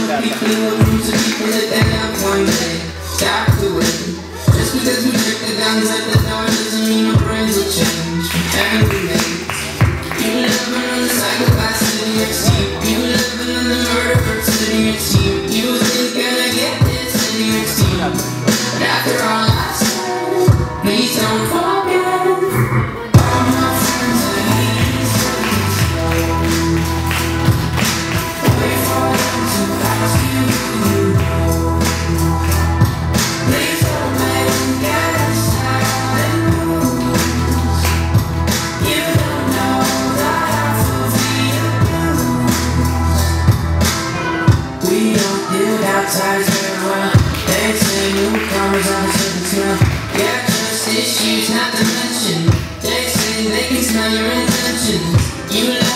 Just because we check the guns at the door doesn't mean my brains will change. And we made you live another psychopath sitting next to you. You live another murderer sitting next to you. You think gonna get this sitting next to you. But after all I've said, please don't forget all my friends are here. Wait for them to ask you. Please don't make them get sad and lose. You don't know the half of the abuse. We don't build outsides very well. They say newcomers are the servants now. Yeah, trust issues not to mention. They say they can smell your intentions. You